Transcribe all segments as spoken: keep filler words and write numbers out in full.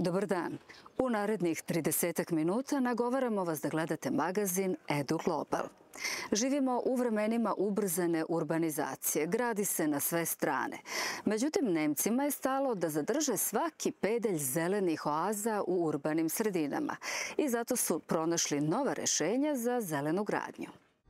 Dobar dan. U narednih tridesetak minuta nagovaramo vas da gledate magazin Edu Global. Živimo u vremenima ubrzane urbanizacije, gradi se na sve strane. Međutim, Nemcima je stalo da zadrže svaki pedalj zelenih oaza u urbanim sredinama i zato su pronašli nova rešenja za zelenu gradnju.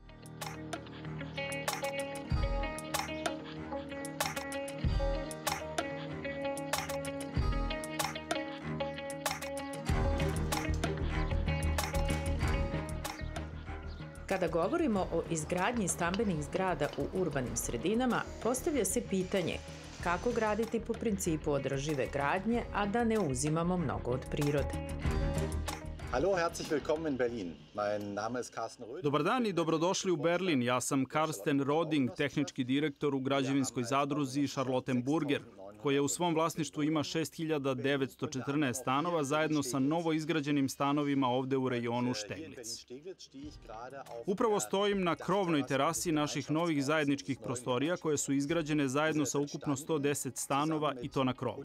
Kada govorimo o izgradnji stambenih zgrada u urbanim sredinama, postavlja se pitanje kako graditi po principu održive gradnje, a da ne uzimamo mnogo od prirode. Hallo, herzlich willkommen in Berlin. Mein Name ist Carsten Röding. Dobar dan i dobrodošli u Berlin. Ja sam Karsten Roding, tehnički direktor u građevinskoj zadruzi Charlottenburger, koja u svom vlasništvu ima šest hiljada devetsto četrnaest stanova zajedno sa novo izgrađenim stanovima ovde u rejonu Steglitz. Upravo stojim na krovnoj terasi naših novih zajedničkih prostorija koje su izgrađene zajedno sa ukupno sto deset stanova i to na krovu.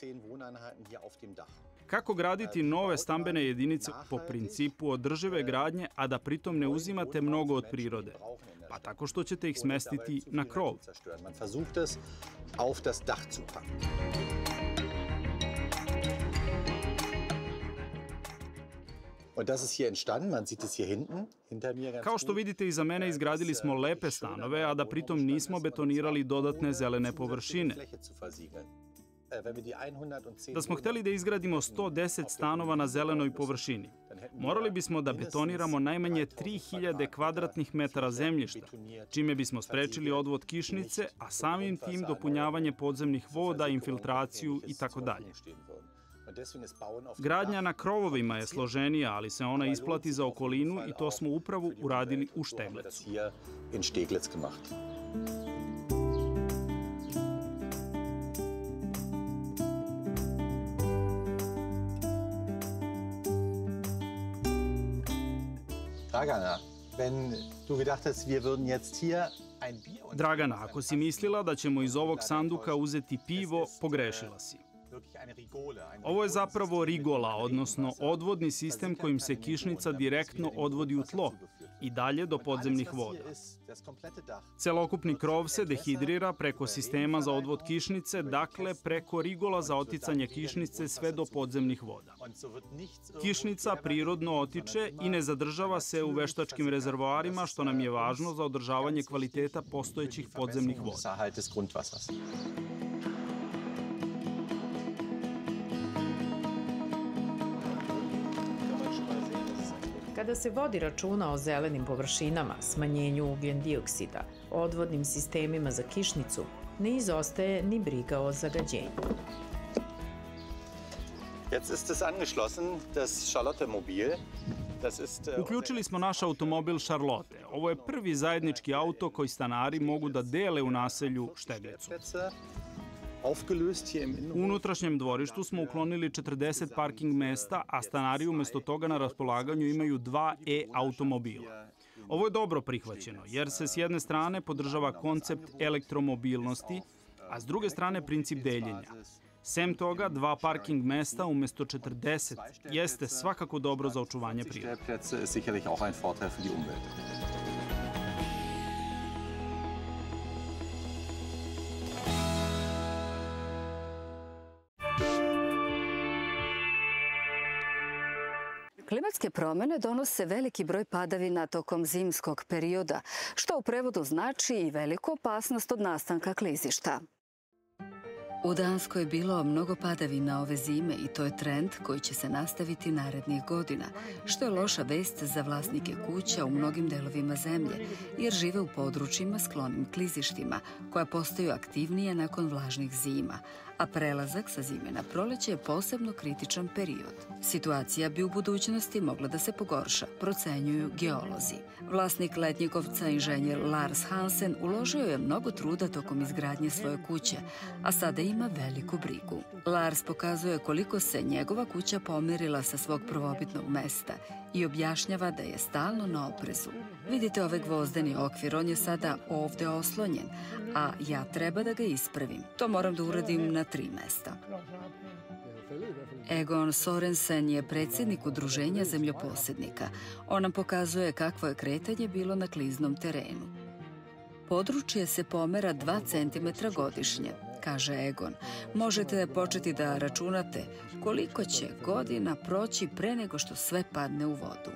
Kako graditi nove stambene jedinice po principu održive gradnje, a da pritom ne uzimate mnogo od prirode? Pa tako što ćete ih smestiti na krov. Kao što vidite iza mene izgradili smo lepe stanove, a da pritom nismo betonirali dodatne zelene površine. Da smo hteli da izgradimo sto deset stanova na zelenoj površini, morali bismo da betoniramo najmanje tri hiljade kvadratnih metara zemljišta, čime bismo sprečili odvod kišnice, a samim tim dopunjavanje podzemnih voda, infiltraciju i tako dalje. Gradnja na krovovima je složenija, ali se ona isplati za okolinu i to smo upravo uradili u Steglicu. Dragana, wenn du gedacht hast, wir würden jetzt hier ein Bier... Dragana, ako si mislila da ćemo iz ovog sanduka uzeti pivo, pogrešila si. Ovo je zapravo rigola, odnosno odvodni sistem kojim se kišnica direktno odvodi u tlo i dalje do podzemnih voda. Celokupni krov se dehidrira preko sistema za odvod kišnice, dakle preko rigola za oticanje kišnice sve do podzemnih voda. Kišnica prirodno otiče i ne zadržava se u veštačkim rezervoarima, što nam je važno za održavanje kvaliteta postojećih podzemnih voda. Kada se vodi računa o zelenim površinama, smanjenju ugljen-dioksida, odvodnim sistemima za kišnicu, ne izostaje ni briga o zagađenju. Uključili smo naš automobil Charlotte. Ovo je prvi zajednički auto koji stanari mogu da dele u naselju Steglicu. U unutrašnjem dvorištu smo uklonili četrdeset parking mesta, a stanari umesto toga na raspolaganju imaju dva e-automobila. Ovo je dobro prihvaćeno, jer se s jedne strane podržava koncept elektromobilnosti, a s druge strane princip deljenja. Sem toga, dva parking mesta umesto četrdeset jeste svakako dobro za očuvanje prirode. Klimatske promene donose veliki broj padavina tokom zimskog perioda, što u prevodu znači i veliku opasnost od nastanka klizišta. U Danskoj je bilo mnogo padavina ove zime i to je trend koji će se nastaviti narednih godina, što je loša vest za vlasnike kuća u mnogim delovima zemlje, jer žive u područjima sklonim klizištima, koja postaju aktivnije nakon vlažnih zima, a prelazak sa zime na proleće je posebno kritičan period. Situacija bi u budućnosti mogla da se pogorša, procenjuju geolozi. Vlasnik Letnjikovca, inženjer Lars Hansen, uložio je mnogo truda tokom izgradnje svoje kuće, a sada ima veliku brigu. Lars pokazuje koliko se njegova kuća pomerila sa svog prvobitnog mesta i objašnjava da je stalno na oprezu. Vidite ovaj gvozdeni okvir, on je sada ovde oslonjen, a ja treba da ga ispravim. To moram da uradim na tri mesta. Egon Sorensen je predsjednik Udruženja zemljoposjednika. On nam pokazuje kakvo je kretanje bilo na kliznom terenu. Područje se pomera dva centimetra godišnje, kaže Egon. Možete početi da računate koliko će godina proći pre nego što sve padne u vodu.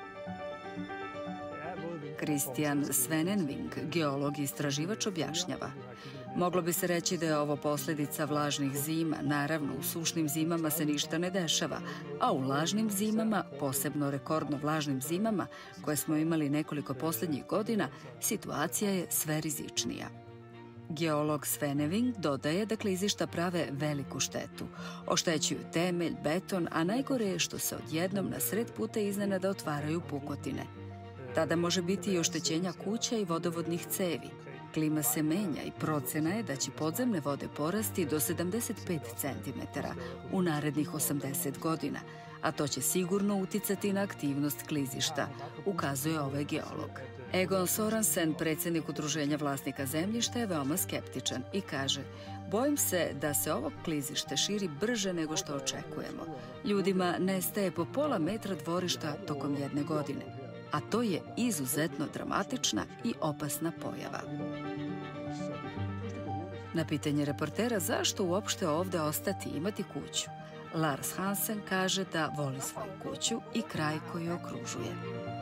Christian Svenenving, geolog i istraživač, objašnjava. Moglo bi se reći da je ovo posljedica vlažnih zima. Naravno, u sušnim zimama se ništa ne dešava, a u vlažnim zimama, posebno rekordno vlažnim zimama, koje smo imali nekoliko posljednjih godina, situacija je sve rizičnija. Geolog Sveneving dodaje da klizišta prave veliku štetu. Oštećuju temelj, beton, a najgore je što se odjednom na sred puta iznenada otvaraju pukotine. Tada može biti i oštećenja kuća i vodovodnih cevi. Klima se menja i procena je da će podzemne vode porasti do sedamdeset pet centimetara u narednih osamdeset godina, a to će sigurno uticati na aktivnost klizišta, ukazuje ovaj geolog. Egon Sorensen, predsjednik Udruženja vlasnika zemljišta, je veoma skeptičan i kaže: bojim se da se ovo klizište širi brže nego što očekujemo. Ljudima nestaje po pola metra dvorišta tokom jedne godine, a to je izuzetno dramatična i opasna pojava. Na pitanje reportera zašto uopšte ovde ostati i imati kuću, Lars Hansen kaže da voli svoju kuću i kraj koji je okružuje.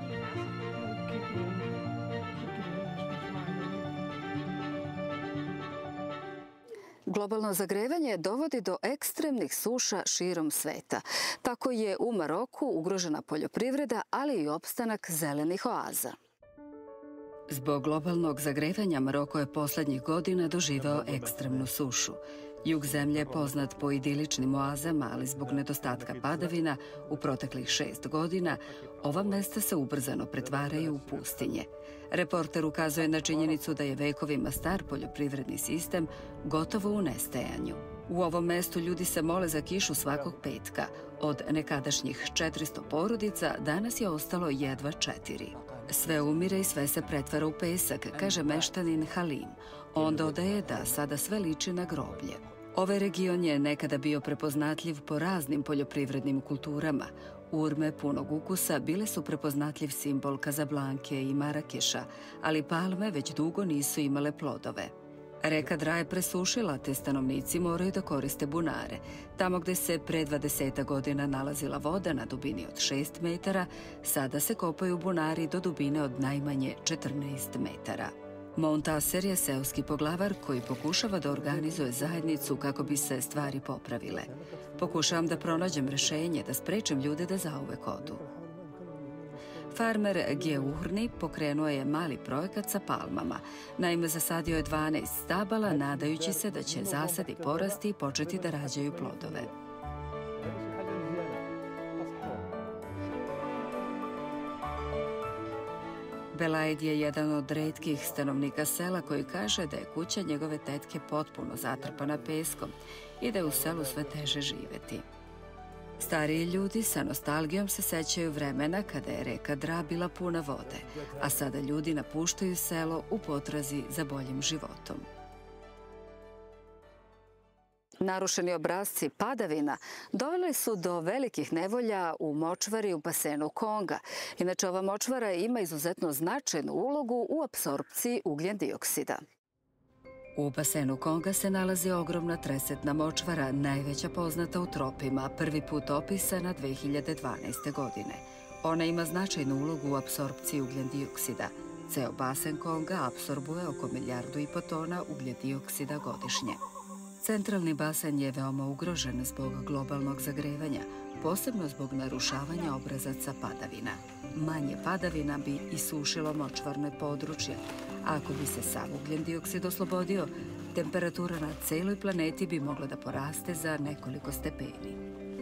Globalno zagrevanje dovodi do ekstremnih suša širom sveta. Tako je u Maroku ugrožena poljoprivreda, ali i opstanak zelenih oaza. Zbog globalnog zagrevanja Maroko je poslednjih godina doživeo ekstremnu sušu. Jug zemlje je poznat po idiličnim oazama, ali zbog nedostatka padavina u proteklih šest godina ova mesta se ubrzano pretvaraju u pustinje. Reporter ukazuje na činjenicu da je vekovima star poljoprivredni sistem gotovo u nestajanju. U ovom mestu ljudi se mole za kišu svakog petka. Od nekadašnjih četiristo porodica danas je ostalo jedva četiri. Sve umire i sve se pretvara u pesak, kaže meštanin Halim. On dodaje da sada sve liči na groblje. Ovaj region je nekada bio prepoznatljiv po raznim poljoprivrednim kulturama. Urme punog ukusa bile su prepoznatljiv simbol Kazablanke i Marakeša, ali palme već dugo nisu imale plodove. Reka Dra je presušila, te stanovnici moraju da koriste bunare. Tamo gde se pre dvadeset godina nalazila voda na dubini od šest metara, sada se kopaju bunari do dubine od najmanje četrnaest metara. Montaser je seoski poglavar koji pokušava da organizuje zajednicu kako bi se stvari popravile. Pokušavam da pronađem rešenje, da sprečem ljude da zauvek odu. Farmer Geuhrni pokrenuo je mali projekat sa palmama. Naime, zasadio je dvanaest stabala, nadajući se da će zasadi porasti i početi da rađaju plodove. Belaid je jedan od retkih stanovnika sela koji kaže da je kuća njegove tetke potpuno zatrpana peskom i da je u selu sve teže živeti. Stariji ljudi sa nostalgijom se sećaju vremena kada je reka Dra bila puna vode, a sada ljudi napuštaju selo u potrazi za boljim životom. Narušeni obrasci padavina doveli su do velikih nevolja u močvari u basenu Konga. Inače, ova močvara ima izuzetno značajnu ulogu u apsorpciji ugljen dioksida. U basenu Konga se nalazi ogromna tresetna močvara, najveća poznata u tropima, prvi put opisana dve hiljade dvanaeste. godine. Ona ima značajnu ulogu u apsorpciji ugljen dioksida. Ceo basen Konga apsorbuje oko milijardu i po tona ugljen dioksida godišnje. Centralni basen je veoma ugrožen zbog globalnog zagrevanja, posebno zbog narušavanja obrazaca padavina. Manje padavina bi isušilo močvarne područje, a ako bi se sav ugljen dioksid oslobodio, temperatura na celoj planeti bi mogla da poraste za nekoliko stepeni.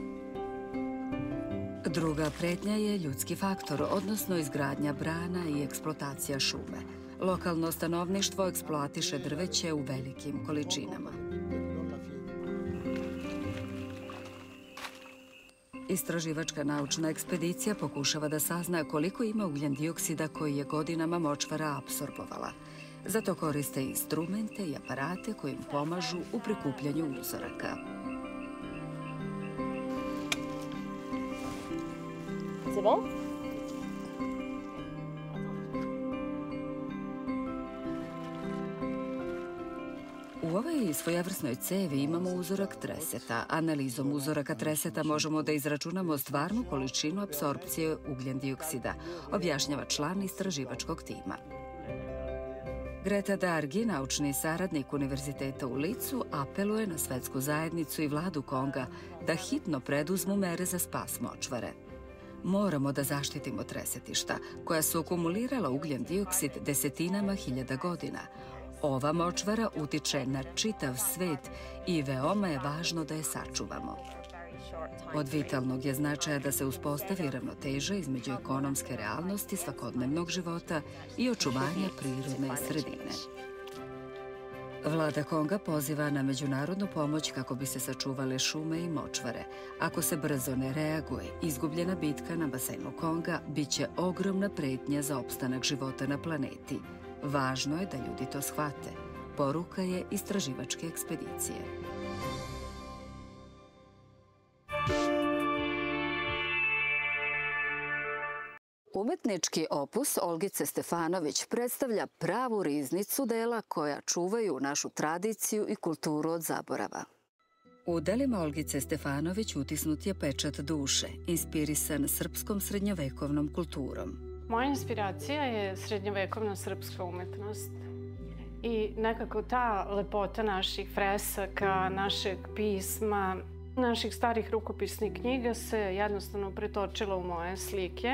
Druga pretnja je ljudski faktor, odnosno izgradnja brana i eksploatacija šume. Lokalno stanovništvo eksploatiše drveće u velikim količinama. Istraživačka naučna ekspedicija pokušava da sazna koliko ima ugljen dioksida koji je godinama močvara apsorbovala. Zato koriste instrumente i aparate koji im pomažu u prikupljanju uzoraka. C'est bon? U ovoj svojevrsnoj cevi imamo uzorak treseta. Analizom uzoraka treseta možemo da izračunamo stvarnu količinu apsorpcije ugljen dioksida, objašnjava član istraživačkog tima. Greta Dargi, naučni saradnik Univerziteta u Licu, apeluje na svetsku zajednicu i vladu Konga da hitno preduzmu mere za spas močvare. Moramo da zaštitimo tresetišta, koja su akumulirala ugljen dioksid desetinama hiljada godina. Ova močvara utiče na čitav svet i veoma je važno da je sačuvamo. Od vitalnog je značaja da se uspostavi ravnoteža između ekonomske realnosti svakodnevnog života i očuvanja prirodne sredine. Vlada Konga poziva na međunarodnu pomoć kako bi se sačuvale šume i močvare. Ako se brzo ne reaguje, izgubljena bitka na basenu Konga biće ogromna pretnja za opstanak života na planeti. Važno je da ljudi to shvate. Poruka je istraživačke ekspedicije. Umetnički opus Olgice Stefanović predstavlja pravu riznicu dela koja čuvaju našu tradiciju i kulturu od zaborava. U delima Olgice Stefanović utisnut je pečat duše, inspirisan srpskom srednjovekovnom kulturom. Moja inspiracija je srednjovekovna srpska umetnost i nekako ta lepota naših fresaka, našeg pisma, naših starih rukopisnih knjiga se jednostavno pretočila u moje slike.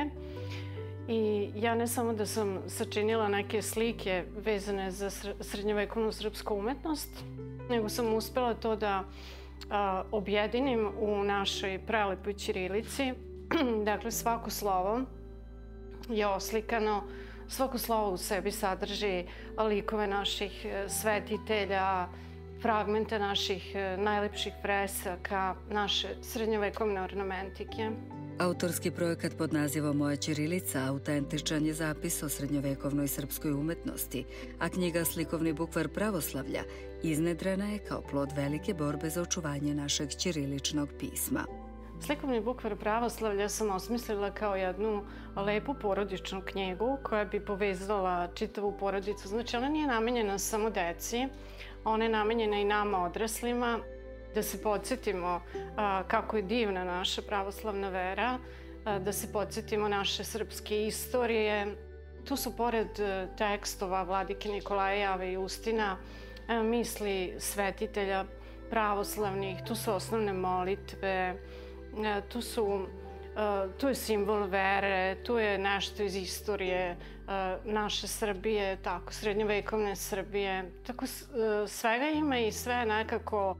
I ja ne samo da sam sačinila neke slike vezane za srednjovekovnu srpsku umetnost, nego sam uspela to da a, objedinim u našoj prelepoj ćirilici. Dakle, svako slovo je oslikano, svako slovo u sebi sadrži likove naših svetitelja, fragmente naših najlepših fresaka, naše srednjovekovne ornamentike. Autorski projekat pod nazivom Moja ćirilica autentičan je zapis o srednjovekovnoj srpskoj umetnosti, a knjiga Slikovni bukvar pravoslavlja iznedrena je kao plod velike borbe za očuvanje našeg ćiriličnog pisma. Slikovni bukvar pravoslavlja sam osmislila kao jednu lepu porodičnu knjigu koja bi povezala čitavu porodicu. Znači, ona nije namenjena samo deci, ona je namenjena i nama odraslima, da se podsjetimo a, kako je divna naša pravoslavna vera, a, da se podsjetimo naše srpske istorije. Tu su pored tekstova vladike Nikolaja Jave i Justina a, misli svetitelja pravoslavnih, tu su osnovne molitve, a, tu su tu je simbol vere, tu je nešto iz istorije naše Srbije, tako, srednjovekovne Srbije. Tako svega ima i sve nekako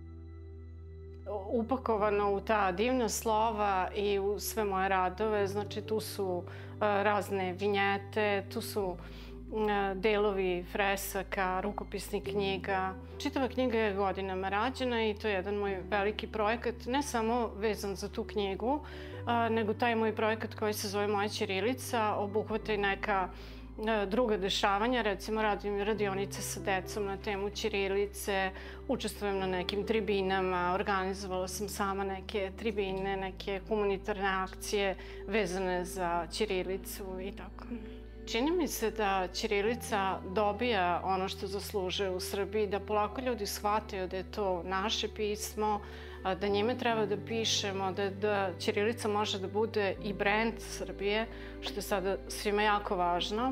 upakovano u ta divna slova i u sve moje radove. Znači, tu su razne vinjete, tu su delovi fresaka, rukopisnih knjiga. Čitava knjiga je godinama rađena i to je jedan moj veliki projekat, ne samo vezan za tu knjigu, nego taj moj projekat koji se zove Moja ćirilica obuhvata i neka druga dešavanja. Recimo, radim radionice sa decom na temu ćirilice, učestvujem na nekim tribinama, organizovala sam sama neke tribine, neke humanitarne akcije vezane za ćirilicu i tako. Čini mi se da ćirilica dobija ono što zaslužuje u Srbiji, da polako ljudi shvataju da je to naše pismo, da njime treba da pišemo, da, da ćirilica može da bude i brend Srbije, što je sada svima jako važno.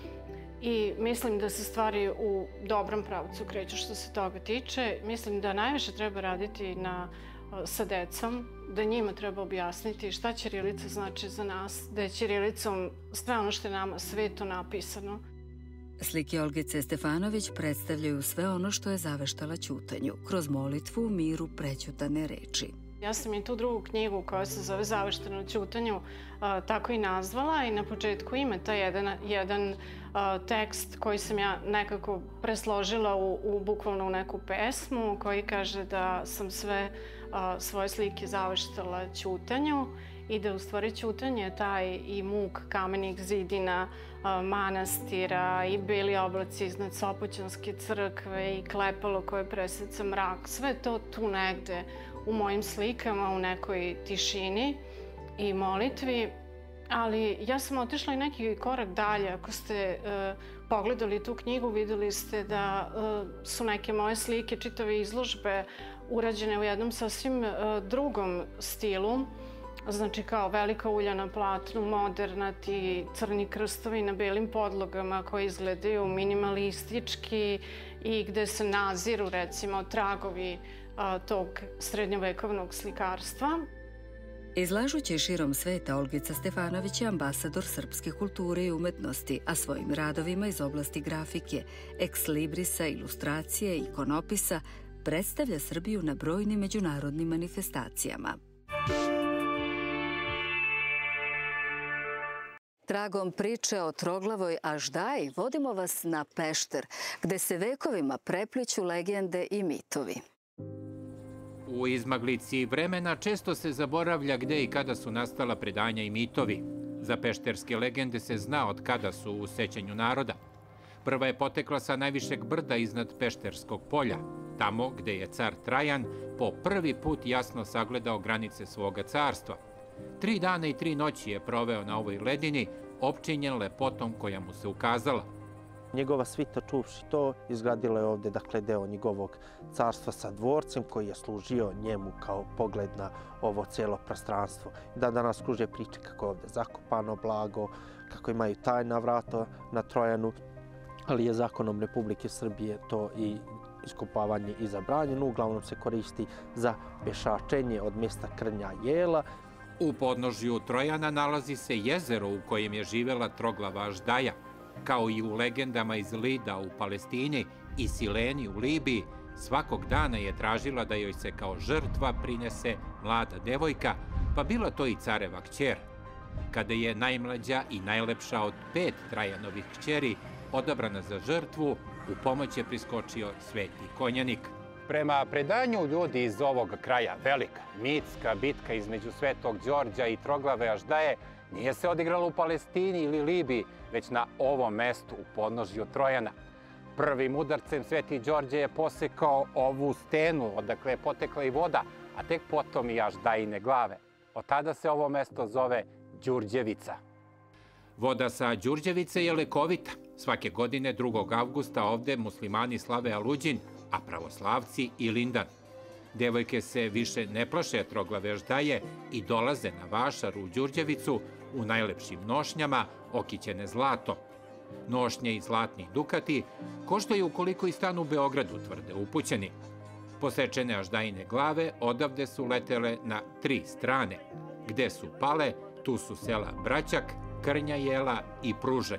I mislim da se stvari u dobrom pravcu kreću što se toga tiče. Mislim da najviše treba raditi na, sa decom, da njima treba objasniti šta ćirilica znači za nas, da je ćirilicom sve ono što je nama svetu napisano. Slike Olgice Stefanović predstavljaju sve ono što je zaveštala ćutanju, kroz molitvu u miru prećutane reči. Ja sam i tu drugu knjigu koja se zove Zavešteno u ćutanju tako i nazvala i na početku ima taj jedan, jedan tekst koji sam ja nekako presložila u, u bukvalno u neku pesmu koji kaže da sam sve svoje slike zaveštala ćutanju i da u stvari ćutanje je taj i muk kamenih zidina manastira i beli oblaci iznad Sopoćanske crkve i klepalo koje preseca mrak. Sve to tu negde u mojim slikama, u nekoj tišini i molitvi Ali ja sam otišla i neki korak dalje. Ako ste uh, pogledali tu knjigu, videli ste da uh, su neke moje slike, čitave izložbe urađene u jednom sasvim uh, drugom stilu. Znači kao velika ulja na platnu, moderna, ti crni krstovi na belim podlogama koji izgledaju minimalistički i gde se naziru recimo tragovi uh, tog srednjovekovnog slikarstva. Izlažući širom sveta, Olgica Stefanović je ambasador srpske kulture i umetnosti, a svojim radovima iz oblasti grafike, ekslibrisa, ilustracije i ikonopisa predstavlja Srbiju na brojnim međunarodnim manifestacijama. Tragom priče o troglavoj aždaji vodimo vas na Pešter, gde se vekovima prepliću legende i mitovi. U izmaglici vremena često se zaboravlja gde i kada su nastala predanja i mitovi. Za pešterske legende se zna od kada su u sećanju naroda. Prva je potekla sa najvišeg brda iznad Pešterskog polja, tamo gde je car Trajan po prvi put jasno sagledao granice svoga carstva. Tri dana i tri noći je proveo na ovoj ledini, opčinjen lepotom koja mu se ukazala. Njegova svita čuvši to, izgradila je ovde dakle, deo njegovog carstva sa dvorcem koji je služio njemu kao pogled na ovo cijelo prostranstvo. Da danas kruže priče kako je ovde zakopano blago, kako imaju tajna vrata na Trojanu, ali je zakonom Republike Srbije to i iskopavanje i zabranjeno. Uglavnom se koristi za pešačenje od mjesta Krnja Jela. U podnožju Trojana nalazi se jezero u kojem je živela troglava Aždaja. Kao i u legendama iz Lida u Palestini i Sileni u Libiji, svakog dana je tražila da joj se kao žrtva prinese mlada devojka, pa bila to i careva kćer. Kada je najmlađa i najlepša od pet Trajanovih kćeri odabrana za žrtvu, u pomoć je priskočio Sveti Konjanik. Prema predanju ljudi iz ovog kraja, velika mitska bitka između Svetog Đorđa i troglave Aždaje nije se odigrala u Palestini ili Libiji, već na ovom mestu u podnožju Trojana. Prvim udarcem Sveti Đorđe je posekao ovu stenu, odakle je potekla i voda, a tek potom i Aždajine glave. Od tada se ovo mesto zove Đurđevica. Voda sa Đurđevice je lekovita. Svake godine drugog avgusta ovde muslimani slave Aluđin, a pravoslavci i Lindan. Devojke se više ne plaše troglave Aždaje i dolaze na vašar u Đurđevicu u najlepšim nošnjama, okićene zlatom. Nošnje i zlatni dukati koštaju koliko i stan u Beogradu, tvrde upućeni. Posečene Aždajine glave odavde su letele na tri strane. Gde su pale, tu su sela Braćak, Krnja Jela i Pružanj.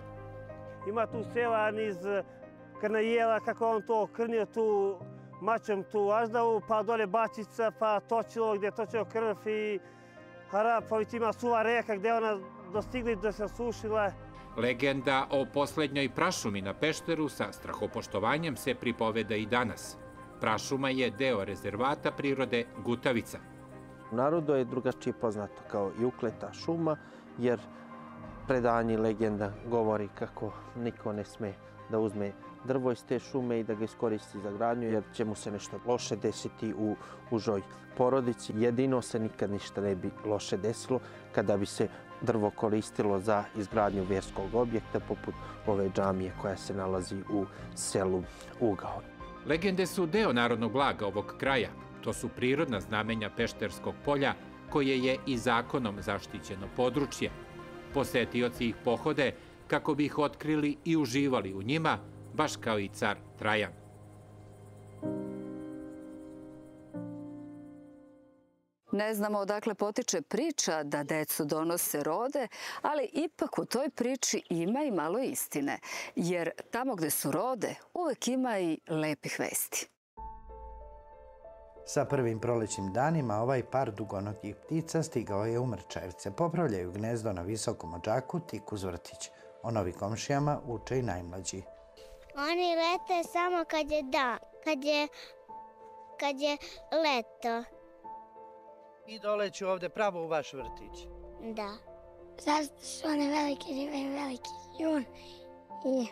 Ima tu sela niz Krnja Jela, kako on to krnio tu mačem tu Aždavu, pa dole Bačica, pa Točilo gdje je točio krv i Harapović ima suva reka gdje ona dostigla da se sušila. Legenda o posljednjoj prašumi na Pešteru sa strahopoštovanjem se pripoveda i danas. Prašuma je deo rezervata prirode Gutavica. U narodu je drugačije poznato kao i ukleta šuma, jer predanje legenda govori kako niko ne sme da uzme drvo iz te šume i da ga iskoristi za gradnju, jer će mu se nešto loše desiti u užoj porodici. Jedino se nikad ništa ne bi loše desilo kada bi se drvo koristilo za izgradnju vjerskog objekta, poput ove džamije koja se nalazi u selu Ugao. Legende su deo narodnog blaga ovog kraja. To su prirodna znamenja Pešterskog polja, koje je i zakonom zaštićeno područje. Posetioci ih pohode kako bi ih otkrili i uživali u njima, baš kao i car Trajan. Ne znamo odakle potiče priča da decu donose rode, ali ipak u toj priči ima i malo istine, jer tamo gde su rode uvek ima i lepih vesti. Sa prvim prolećnim danima ovaj par dugonogih ptica stigao je u Mrčajevce. Popravljaju gnezdo na visokom odžaku tik uz vrtić. O novi komšijama uče i najmlađi. Oni lete samo kad je dan, kad je, kad je leto. I doleću ovde pravo u vaš vrtić. Da. Zato su one velike ribe i veliki jun. I...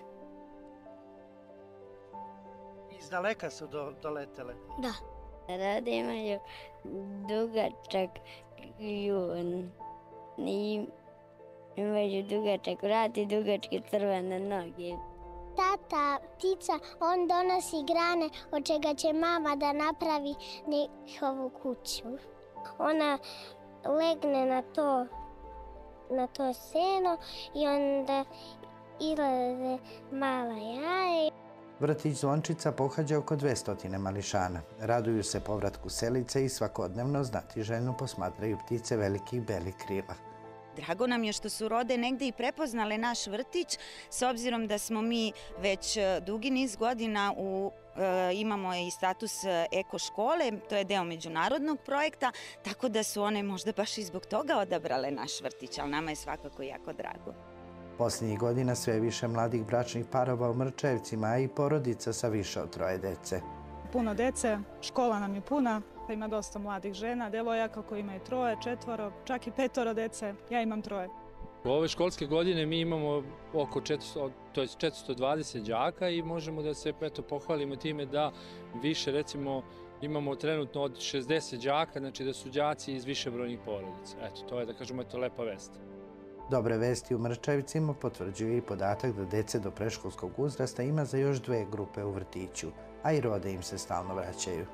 Iz daleka su do, doletele? Da. Rode imaju dugačak jun i Imaju dugačak vrat i dugačke crvene noge. Tata, ptica, on donosi grane od čega će mama da napravi njihovu kuću. Ona legne na to, na to seno i onda izlaze mala jaja. Vrtić Zvončica pohađa oko dvesta mališana. Raduju se povratku selice i svakodnevno znatiželjno posmatraju ptice velikih belih krila. Drago nam je što su rode negde i prepoznale naš vrtić, s obzirom da smo mi već dugi niz godina u, e, imamo i status eko škole, to je deo međunarodnog projekta, tako da su one možda baš i zbog toga odabrale naš vrtić, ali nama je svakako jako drago. Posljednjih godina sve više mladih bračnih parova u Mrčevcima, a i porodica sa više od troje dece. Puno dece, škola nam je puna, pa ima dosta mladih žena, devojaka koji imaju troje, četvoro, čak i petoro dece, ja imam troje. U ove školske godine mi imamo oko četiristo, to jest četiristo dvadeset đaka i možemo da se eto, pohvalimo time da više recimo imamo trenutno od šezdeset đaka, znači da su đaci iz višebrojnih porodica. Eto, to je da kažemo eto lepa vest. Dobre vesti u Mrčevcima potvrđuje i podatak da dece do predškolskog uzrasta ima za još dve grupe u vrtiću, a i rode im se stalno vraćaju.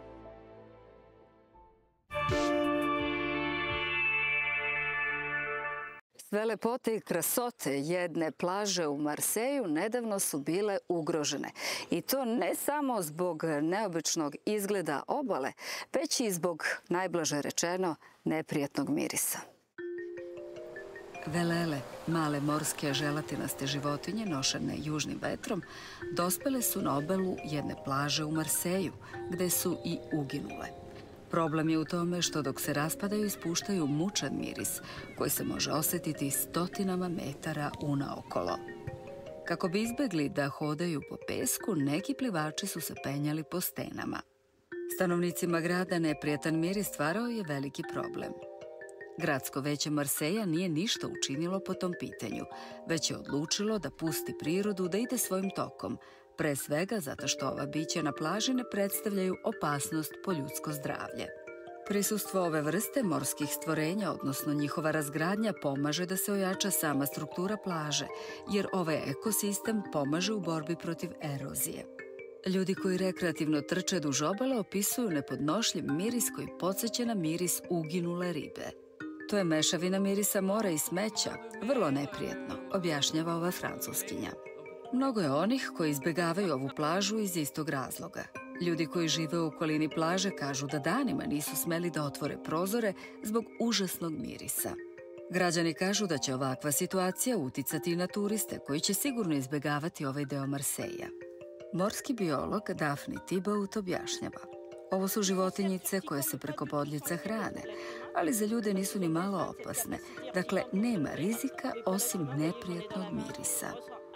Sve lepote i krasote jedne plaže u Marseju nedavno su bile ugrožene. I to ne samo zbog neobičnog izgleda obale, već i zbog, najblaže rečeno, neprijatnog mirisa. Velele, male morske želatinaste životinje nošene južnim vetrom, dospele su na obalu jedne plaže u Marseju, gde su i uginule. Problem je u tome što dok se raspadaju ispuštaju mučan miris koji se može osjetiti stotinama metara unaokolo. Kako bi izbegli da hodaju po pesku, neki plivači su se penjali po stenama. Stanovnicima grada neprijatan miris stvarao je veliki problem. Gradsko veće Marseja nije ništa učinilo po tom pitanju, već je odlučilo da pusti prirodu da ide svojim tokom, pre svega zato što ova bića na plaži ne predstavljaju opasnost po ljudsko zdravlje. Prisustvo ove vrste morskih stvorenja, odnosno njihova razgradnja, pomaže da se ojača sama struktura plaže, jer ovaj ekosistem pomaže u borbi protiv erozije. Ljudi koji rekreativno trče duž obale opisuju nepodnošljiv miris koji podsjeća na miris uginule ribe. To je mešavina mirisa mora i smeća, vrlo neprijetno, objašnjava ova Francuskinja. Mnogo je onih koji izbjegavaju ovu plažu iz istog razloga. Ljudi koji žive u okolini plaže kažu da danima nisu smeli da otvore prozore zbog užasnog mirisa. Građani kažu da će ovakva situacija uticati i na turiste koji će sigurno izbjegavati ovaj deo Marseja. Morski biolog Daphne Thibault objašnjava. Ovo su životinjice koje se preko bodljica hrane, ali za ljude nisu ni malo opasne. Dakle, nema rizika osim neprijatnog mirisa.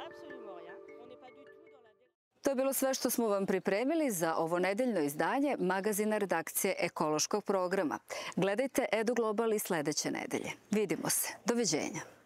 To je bilo sve što smo vam pripremili za ovo nedeljno izdanje magazina redakcije ekološkog programa. Gledajte Edu Global i sljedeće nedelje. Vidimo se. Doviđenja.